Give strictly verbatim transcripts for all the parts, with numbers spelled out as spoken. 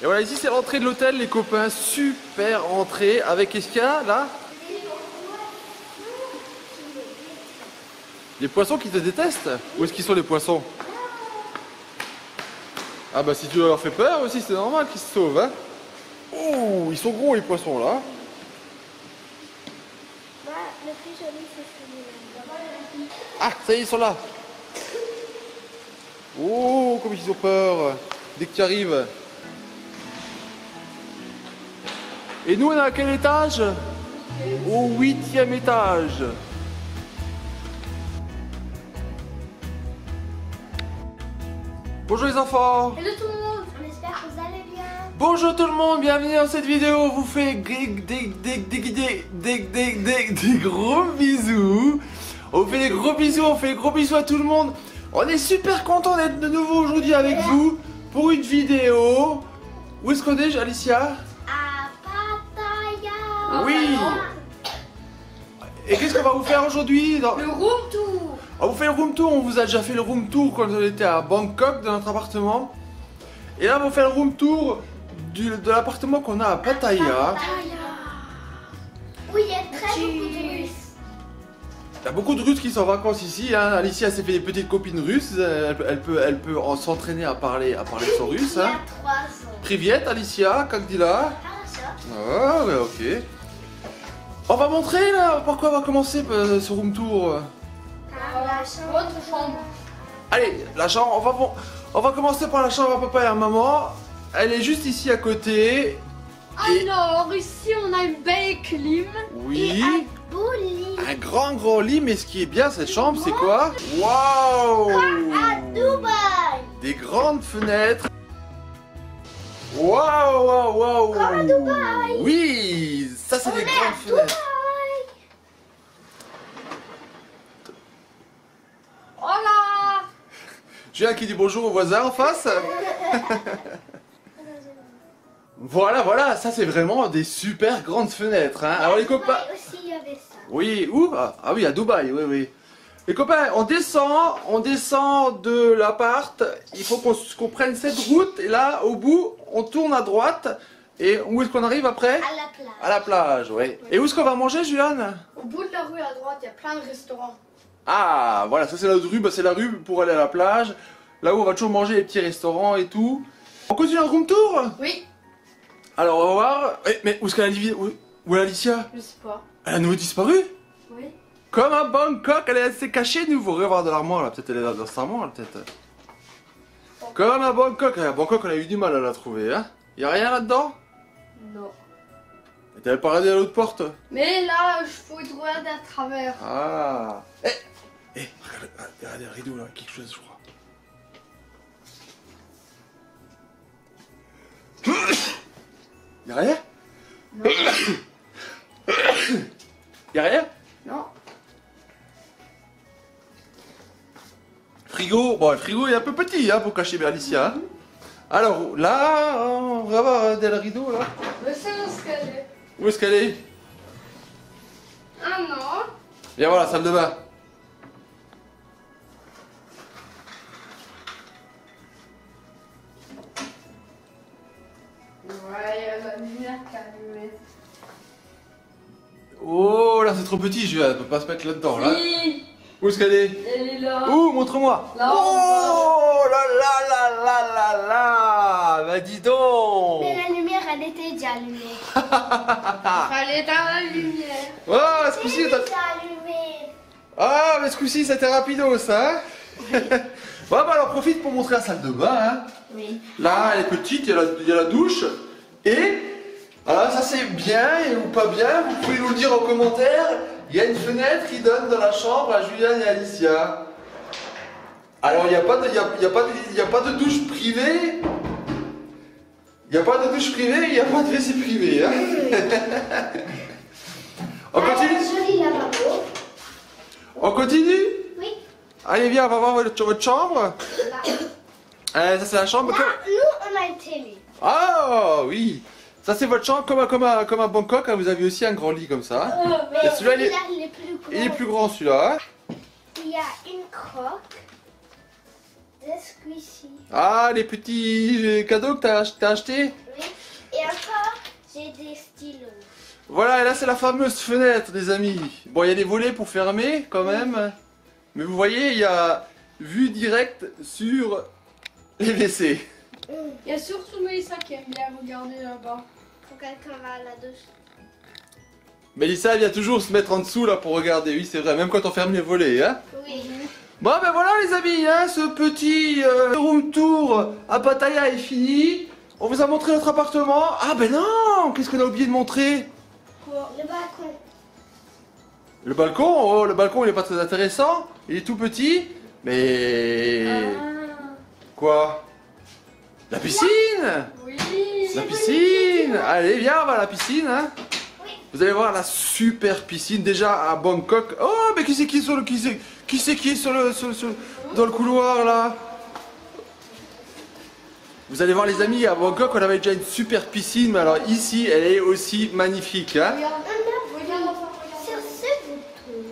Et voilà, ici c'est l'entrée de l'hôtel, les copains. Super entrée. Avec qu'est-ce qu'il y a là? Les poissons qui te détestent? Où est-ce qu'ils sont les poissons? Ah bah si tu leur fais peur aussi, c'est normal qu'ils se sauvent, hein. Oh, ils sont gros les poissons là. Bah, le plus joli c'est celui-là. Ah, ça y est, ils sont là. Oh, comme ils ont peur dès que tu arrives. Et nous on est à quel étage? Au huitième étage. Bonjour les enfants. Hello tout le monde, on espère que vous allez bien. Bonjour tout le monde, bienvenue dans cette vidéo. On vous fait des, des, des, des, des, des, des, des, des gros bisous. On fait des gros bisous, on fait des gros bisous à tout le monde. On est super content d'être de nouveau aujourd'hui avec vous pour une vidéo. Où est-ce qu'on est, Alicia? À Pattaya. Oui. Et qu'est-ce qu'on va vous faire aujourd'hui dans... Le room tour. On vous fait le room tour, on vous a déjà fait le room tour quand on était à Bangkok dans notre appartement. Et là on va faire le room tour du, de l'appartement qu'on a à Pattaya. Pattaya. Oui, il y a très beaucoup de Russes. Il y a beaucoup de Russes qui sont en vacances ici. Hein. Alicia s'est fait des petites copines russes. Elle, elle peut, elle peut s'entraîner à parler, à parler son russe. Il y a Hein. trois ans. Privet, Alicia, как дела? Ah, ouais, ok. On va montrer là, pourquoi on va commencer euh, ce room tour. Ah, la chambre. Votre chambre. Allez, la chambre, on va, on va commencer par la chambre à papa et à maman. Elle est juste ici à côté. Et... Alors, ici on a une belle clim. Oui. Et un beau lit. Un grand gros lit, mais ce qui est bien cette chambre, c'est quoi? Waouh! À Dubaï. Des grandes fenêtres. Waouh, waouh, waouh! Comme à Dubaï. Oui, ça c'est On des est grandes à fenêtres. Hola. Julien qui dit bonjour au voisin en face. Voilà, voilà, ça c'est vraiment des super grandes fenêtres. Hein. Alors les copains. Dubaï aussi, il y avait ça. Oui, où? Ah ah oui, à Dubaï, oui, oui. Les copains, on descend, on descend de l'appart. Il faut qu'on qu'on prenne cette route. Et là, au bout, on tourne à droite. Et où est-ce qu'on arrive après? À la plage. À la plage, oui. Et où est-ce qu'on va manger, Juliane? Au bout de la rue à droite, il y a plein de restaurants. Ah, voilà, ça c'est la rue, bah, c'est la rue pour aller à la plage. Là où on va toujours manger les petits restaurants et tout. On continue un room tour? Oui. Alors on va voir. Eh, mais où est-ce qu'elle a Alicia? Où, où est Alicia? Je sais pas. Elle a nouveau disparu? Oui. Comme à Bangkok, elle s'est cachée, nous, vous revoir de l'armoire là. Peut-être elle est dans cette armoire là, peut-être. Comme à Bangkok. À Bangkok, on a eu du mal à la trouver, hein. Y'a rien là-dedans? Non. Et t'avais pas regardé à l'autre porte? Mais là, je faut y regarder à travers. Ah. Eh, eh, regarde, regardez le rideau là, quelque chose, je crois. Y'a rien? Non. Y'a rien? Non. Frigo, bon le frigo est un peu petit hein, pour cacher Alicia. Hein. Alors là, on va voir le rideau là. Mais c'est mon escalier. Où est-ce qu'elle est? Ah non. Viens voir la salle de bain. Ouais, il y a la lumière qui est allumée. Oh là c'est trop petit, je ne peux pas se mettre là-dedans là. Oui. Où est-ce qu'elle est? Elle est là. Ouh, montre-moi. Là, Oh là là là là là là. Bah dis donc. Mais la lumière, elle était déjà allumée. Fallait éteindre la lumière. Oh, ce coup-ci, Elle t'as- était allumée. ah mais ce coup-ci c'était rapido ça. Hein. Bon bah alors profite pour montrer la salle de bain. Hein. Oui. Là, elle est petite, il y, a la, il y a la douche. Et, alors ça c'est bien ou pas bien, vous pouvez nous le dire en commentaire. Il y a une fenêtre qui donne dans la chambre à Juliane et Alicia. Alors il n'y a, pas de- il y a, il y a, pas de- il y a pas de douche privée. Il n'y a pas de douche privée, il n'y a pas de W C privé. Hein. On continue? Un joli lavabo. On continue? Oui. Allez viens, on va voir votre, votre chambre. Là. Euh, ça c'est la chambre. Là, que- nous, on a une télé. Ah oui. Ça c'est votre chambre comme à, comme à, comme à Bangkok, hein, vous avez aussi un grand lit comme ça. Mais Et celui-là, il est- celui-là, il est plus gros. Il est plus grand celui-là. Hein. Il y a une croque de squishy. Ah, les petits cadeaux que t'as t'as achetés? Oui. Et encore, j'ai des stylos. Voilà, et là c'est la fameuse fenêtre, les amis. Bon, il y a des volets pour fermer quand même. Mais vous voyez, il y a vue directe sur les W C. Il y a surtout Mélissa qui aime bien regarder là-bas. Quand quelqu'un va à la douche. Mélissa vient toujours se mettre en dessous là pour regarder. Oui, c'est vrai, même quand on ferme les volets. Hein. Oui. Bon, ben voilà les amis, hein, ce petit euh, room tour à Pattaya est fini. On vous a montré notre appartement. Ah ben non, qu'est-ce qu'on a oublié de montrer? Quoi? Le balcon. Le balcon, oh, le balcon il est pas très intéressant, il est tout petit, mais... Ah. Quoi? La piscine? Oui. La piscine! Allez, viens, on va à la piscine, hein. Oui. Vous allez voir la super piscine, déjà à Bangkok. Oh, mais qui c'est qui est sur le... Qui c'est qui, c'est qui est sur le, sur, sur- dans le couloir, là? Vous allez voir les amis, à Bangkok on avait déjà une super piscine, mais alors ici elle est aussi magnifique, hein. Regarde. Regarde. Sur ce bouton,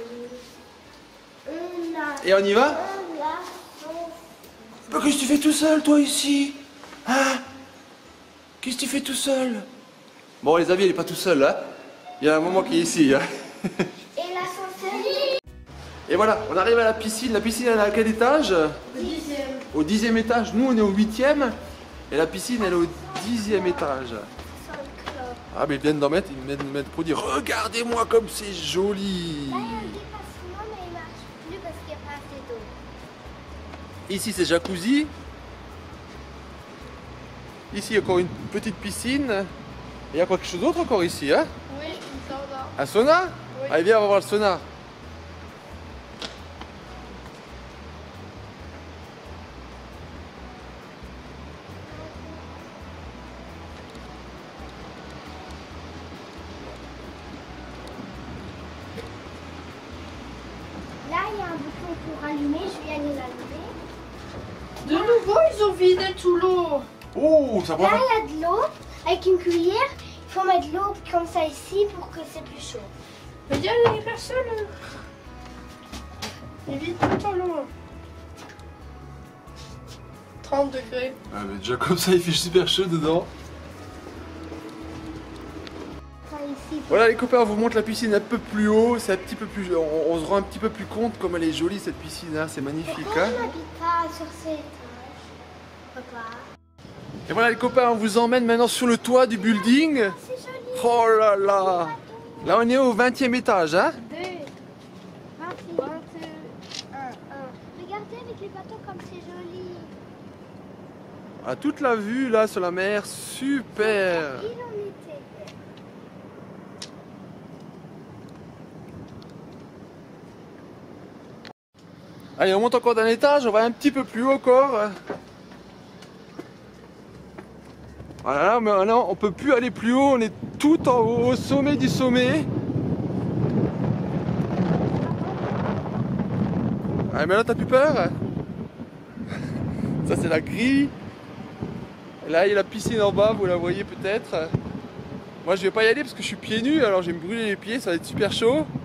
on a... Et on y va? On a son... Mais qu'est-ce que tu fais tout seul, toi, ici? Hein? Qu'est-ce que tu fais tout seul? Bon, les amis, il n'est pas tout seul, hein? Il y a un moment qui est ici, hein? Et l'ascenseur. Et voilà, on arrive à la piscine. La piscine, elle est à quel étage? Le dixième. Au dixième étage. Nous, on est au huitième. Et la piscine, elle est au dixième étage. Sans le club. Ah, mais ils viennent d'en mettre, ils viennent de mettre pour dire regardez-moi comme c'est joli! Là, il y a un dépassement, mais il marche plus parce qu'il n'y a pas assez d'eau. Ici, c'est jacuzzi. Ici, encore une petite piscine. Et il y a quelque chose d'autre encore ici, hein? Oui, une sauna. Un sauna? Oui. Allez, viens, on va voir le sauna. Là, il y a un bouton pour allumer. Je viens de l'allumer. De nouveau, ils ont vidé tout l'eau. Oh, ça Là, va. il y a de l'eau. Avec une cuillère, il faut mettre de l'eau comme ça ici pour que c'est plus chaud. Mais il y a les personnes. Ils vident tout en l'eau. trente degrés. Ah, mais déjà comme ça, il fait super chaud dedans. Ça ici. Voilà les copains, on vous montre la piscine un peu plus haut. C'est un petit peu plus, on, on se rend un petit peu plus compte comme elle est jolie cette piscine, hein. C'est magnifique, Pourquoi hein. on n'habite pas sur cet étage, papa? Et voilà les copains, on vous emmène maintenant sur le toit du building. C'est joli. Oh là là. Là, on est au vingtième étage, hein. Deux, vingt-six, vingt-et-un, un. Regardez avec les bateaux comme c'est joli. Ah, toute la vue là sur la mer, super. Il en était. Allez, on monte encore d'un étage, on va un petit peu plus haut encore. Voilà, mais maintenant on peut plus aller plus haut, on est tout en haut, au sommet du sommet. Allez, maintenant t'as plus peur? Ça c'est la grille. Et là il y a la piscine en bas, vous la voyez peut-être. Moi je vais pas y aller parce que je suis pieds nus, alors je vais me brûler les pieds, ça va être super chaud.